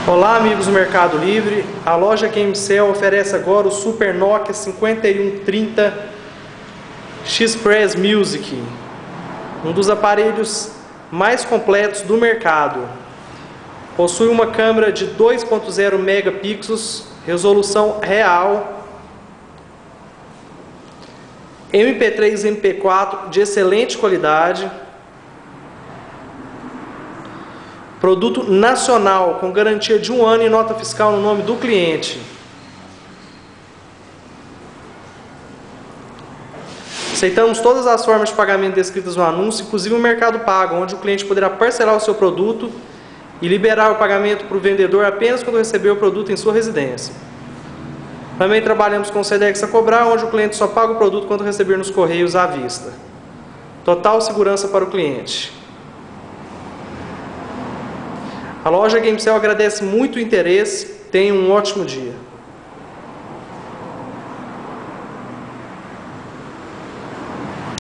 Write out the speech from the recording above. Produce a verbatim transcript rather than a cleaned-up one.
Olá, amigos do Mercado Livre. A loja GameCell oferece agora o Super Nokia cinquenta e um trinta Express Music, um dos aparelhos mais completos do mercado. Possui uma câmera de dois ponto zero megapixels, resolução real, M P três e M P quatro de excelente qualidade, produto nacional com garantia de um ano e nota fiscal no nome do cliente. Aceitamos todas as formas de pagamento descritas no anúncio, inclusive o Mercado Pago, onde o cliente poderá parcelar o seu produto e liberar o pagamento para o vendedor apenas quando receber o produto em sua residência. Também trabalhamos com o Sedex a cobrar, onde o cliente só paga o produto quando receber nos correios à vista. Total segurança para o cliente. A loja GameCell agradece muito o interesse. Tenha um ótimo dia.